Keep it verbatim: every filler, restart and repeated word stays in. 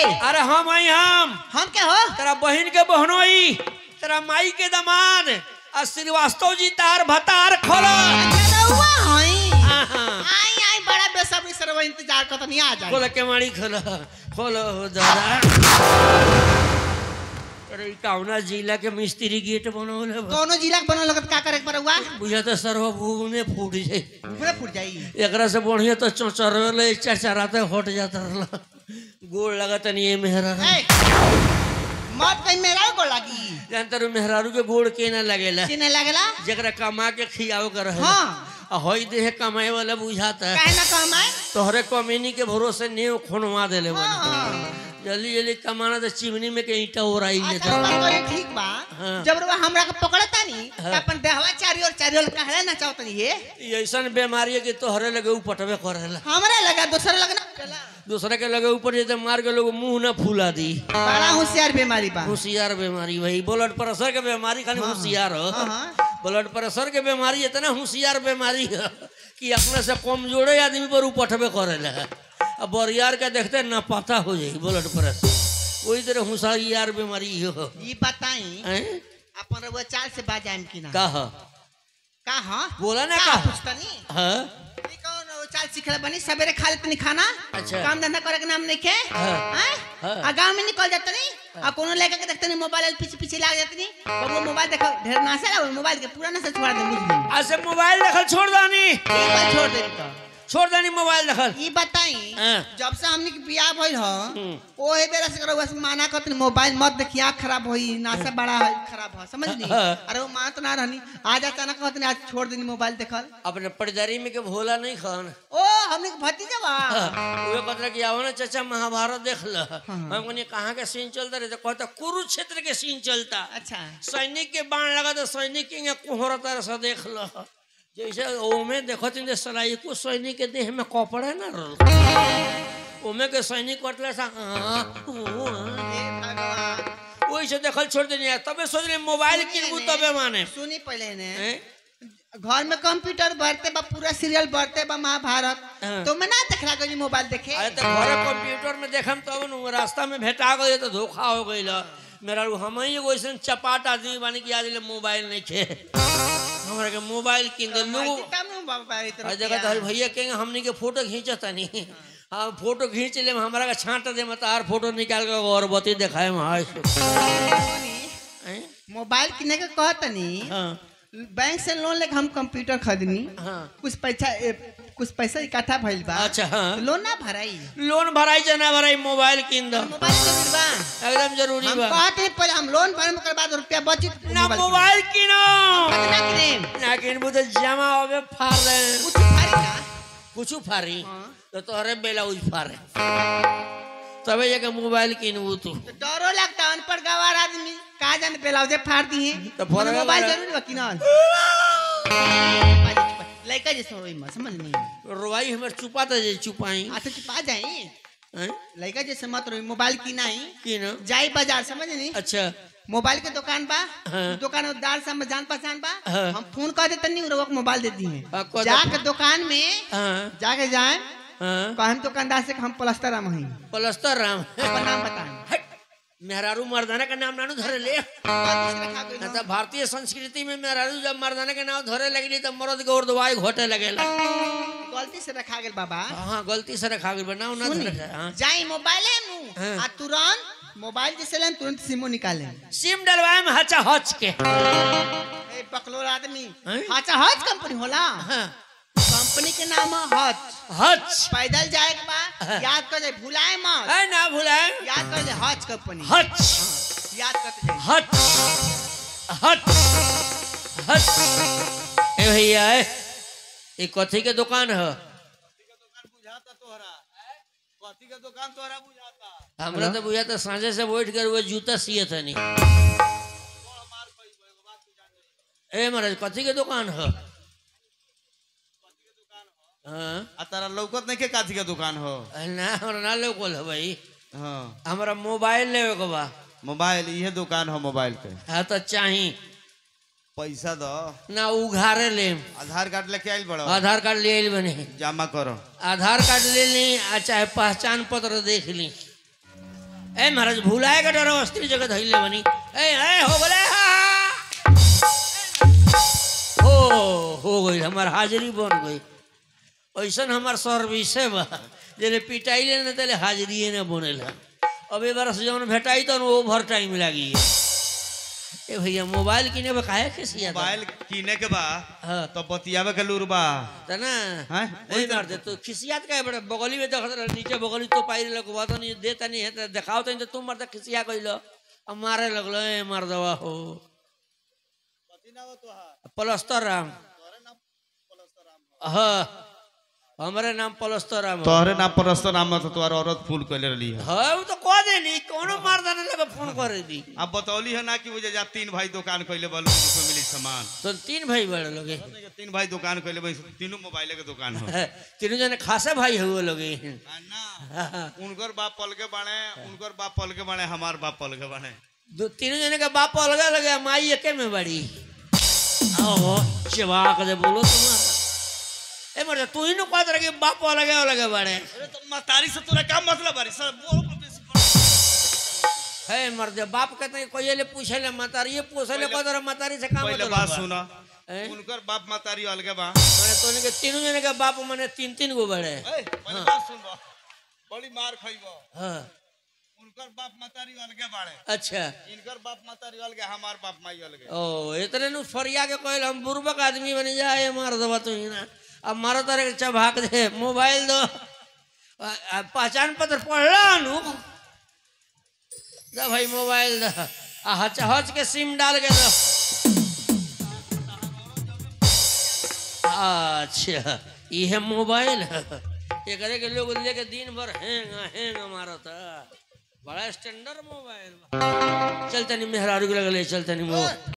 अरे हम आई हम हम क्या हो तेरा बहन के बहनोई तेरा माई के दामाद और श्रीवास्तव जी तार भतार खोला आई आई बड़ा बेसब्री से रहो इंतजार करता नहीं आ जाए खोला के मारी खोला खोलो दादा अरे कौना जिला के मिस्त्री गेट बनौले कोनो जिला के बनल लगत का करे पर हुआ बुझा तो सर्वभूमने फूट जाए पूरा फूट जाई एकरा से बढ़िया तो चचरले चरचराते हट जाता रहला गोड़ लगत नहीं मेहरा मत कहीं मेरा को लगी जानतर मेहरारू के गोड़ के ना लगेला के ना लगेला जकरा कमा के खियाओ कर हां हई देह कमाए वाला बुझाता है काहे ना कमाए तोहरे कमीनी के भरोसे नेव खोनवा देले बन जल्दी जल्दी कमाना तो चिमनी में के ईटा ओराई ले अच्छा बात करे ठीक बा जब रवा हमरा के पकड़ता नी त अपन देहवा चारी और चारी और कहले ना चाहत नी ये ऐसन बीमारी है कि तोहरे लगे उपटवे करेला हमरा लगा दूसरा लगना चला दूसरे के लगे ऊपर जैसे मार के लोग मुंह ना फूला दी बड़ा होशियार बीमारी बा होशियार बीमारी भाई ब्लड प्रेशर के बीमारी खाली होशियार हो ब्लड प्रेशर के बीमारी इतना होशियार बीमारी है कि अपने से कमजोरे आदमी पर उपटवे करेला अब बरियार के देखते ना पता हो जाए ब्लड प्रेशर वही तरह होशियार बीमारी हो ये बताई अपन रवा चाल से बाजाम की ना का का हां बोला ना का पुस्तनी हां ई कौन चाल सिखले बनी सवेरे खा लेतनी खाना अच्छा काम धंधा करे के नाम नहीं के हैं आ गांव में निकल जात नहीं आ कोनो लेके के देखतनी मोबाइल पीछे पीछे लाग जातनी वो मोबाइल देखो ढेर नासा मोबाइल के पूरा नशा छोड़ दे मुझ में ऐसे मोबाइल देखल छोड़ दानी मोबाइल छोड़ दे तो छोड़ दानी मोबाइल देखल ई बताई जब से हमनी के बियाह भइल ह ओहे बेरा से करो बस माना करतनी मोबाइल मत देखिए आंख खराब होई नासा बड़ा है खराब है समझनी अरे वो मां तो ना रहनी आज अचानक कहतनी आज छोड़ देनी मोबाइल देखल अपने पड़दारी में के भोला नहीं खान ओ हमनी के भतीजा बा वो कहता कि आओ ना चाचा महाभारत देख ल हम कहनी कहां के सीन चलता रे तो कहता कुरुक्षेत्र के सीन चलता अच्छा सैनिक के बाण लगा तो सैनिक के कोहरता रसा देख ल जैसे ओमे देखो तीन सलाई को सैनिक के देह में कपड़ा ना रह ओमे के सैनिक कटले सा वैसे देखल छोड़ देनी तबे सोच रहे मोबाइल किनबू तबे माने सुनी पहले ने घर में कंप्यूटर बढ़ते बा पूरा सीरियल बढ़ते बा महाभारत तो मैं ना देख रहा मोबाइल देखे अरे तो घर कंप्यूटर में देखम तब तो रास्ता में भेटा गए तो धोखा हो गई मेरा हम ही वैसे चपाट आदमी बन के आज मोबाइल नहीं खे हमारे के मोबाइल किन दे लोग जगह तो भैया कहेंगे हमने के फोटो खींचता नहीं हाँ फोटो खींच ले हमारा का छांट दे मत आर फोटो निकाल के और बती दिखाए मोबाइल किने के कहत नहीं बैंक से लोन लेके हम कंप्यूटर खरीदनी कुछ पैसा कुछ पैसा इकट्ठा भइल बा अच्छा हाँ लोन ना भराई लोन भराई जा ना भराई मोबाइल किन दो मोबाइल जरूरी बा एकदम जरूरी बा कहते पहले हम लोन भरम के बाद रुपया बचित ना मोबाइल किनो ना किने ना किन बुते जमा होबे फार ले कुछ फारी ना कुछ फारी तो तोरे बेला उज फारे तबे ये के मोबाइल किनबू तू डरो लगता अनपढ़ गवार आदमी का जाने ब्लाउज फाड़ दी है तो मोबाइल जरूरी बा किनल लड़का जैसे रोई मत समझ नहीं रोई हमर चुपाता जे चुपाई अच्छा चुपा जाए लड़का जैसे मत रोई मोबाइल की नहीं की ना जाई बाजार समझ नहीं अच्छा मोबाइल के दुकान बा दुकानदार से हम जान पहचान बा हम फोन कर देते नहीं रोक मोबाइल देती है जाके दुकान में जाके जाए हम दुकानदार से हम प्लस्तर राम हई प्लस्तर राम नाम बताएं मेहरारू मर्दाना का नाम नानू धरे ले तो भारतीय संस्कृति में मेहरारू जब मर्दाना के नाम धरे लगली तो मर्द के और दवाई घोटे लगेला गलती से रखा गेल बाबा हां गलती से रखा गेल बनाओ ना धरे हां जाई मोबाइल है नु आ तुरंत मोबाइल जैसे लेन तुरंत सिम निकाले सिम डलवाए में हचा हच के ए बकलोर आदमी हचा हच कंपनी होला हां कंपनी के नाम है हच हच पैदल जाए के बा याद कर जाए भुलाए मत है ना भुलाए याद कर जाए हच कंपनी हच याद करते जाए हच हच हच ए भैया ये कथी के दुकान है कथी के दुकान बुझाता तोहरा कथी के दुकान तोहरा बुझाता हमरा तो बुझाता सांझे से बैठ कर वो जूता सियत है नहीं ए महाराज कथी के दुकान है हाँ आ तारा लौकत नहीं के काथी के दुकान हो ना हमरा ना लौकल है भाई हाँ हमरा मोबाइल लेवे के बा मोबाइल ये दुकान हो मोबाइल के हाँ तो चाही पैसा दो ना उघारे ले आधार कार्ड लेके आइल बड़ो आधार कार्ड ले आइल बने जमा करो आधार कार्ड ले ली आ चाहे पहचान पत्र देख ली ए महाराज भूलाए के डरो अस्त्री जगह धइले बनी ए ए हो गले हो हो गई हमार हाजिरी बन गई ऐसा हमार सर्विस है बा जे पिटाइले न तले हाजिरी न बनेला अब ए बार से जौन भेटाई तो ओवर टाइम लागी ए भैया मोबाइल किने बा काहे खिसिया मोबाइल किने के बा हां तो बतियावे के लूर बा त ना हैं ओई मार दे तो खिसियात का बड़ा बगली में देख नीचे बगली तो पाई लग बात नहीं देता नहीं है तो दिखाओ तो तुम मर खिसिया कइलो अब मारे लगलो ए मार दवा हो कथि ना हो तोहार प्लस्तर राम तोरे नाम पलस्तर राम हां हमारे नाम प्लस्तर राम तोहरे नाम पलस्तर राम तो तोहर औरत फूल कइले रहली है हां वो तो कह दे नहीं कोनो मार देने लगे फोन कर दी अब बतौली है ना कि मुझे जा तीन भाई दुकान कइले बालू उसमें मिली सामान तो तीन भाई बड़े लोगे तीन भाई दुकान कइले बा तीनों मोबाइल के दुकान हो तीनों जने खासा भाई हुए लोगे ना उनकर बाप पल के बाणे उनकर बाप पल के बाणे हमार बाप पल के बाणे दो तीनों जने का बाप अलग अलग माई एके में बड़ी आओ चबाक दे बोलो तुम्हारा ए मर तू ही न कहत रहे बाप अलग अलग बड़े अरे तो मतारी से तोरा का मतलब बारी सर बोल है मर दे बाप कहते हैं कोई ले पूछे ले मतारी ये पूछे ले कहत रहे मतारी से काम पहले मतलब बात सुना हैं? उनकर बाप मतारी अलगे बा माने तोने के तीनों जने का बाप माने तीन तीन गो बड़े ए पहले बात सुन बा बड़ी मार खइबो हां उनकर बाप मतारी अलगे बाड़े अच्छा इनकर बाप मतारी अलगे हमार बाप माई अलगे ओ इतने नु फरिया के कहल हम बुर्बक आदमी बन जाए मार दबा तू ही ना अब मारो तारे के चबाक दे मोबाइल दो आ- आ पहचान पत्र पढ़ला नु दे भाई मोबाइल दो आ हच हच के सिम डाल के दो अच्छा ये मोबाइल ये करे के लोग लेके दिन भर हैंग हैंग मारता बड़ा स्टैंडर्ड मोबाइल चलता नहीं मेहरारू के लगले चलता नहीं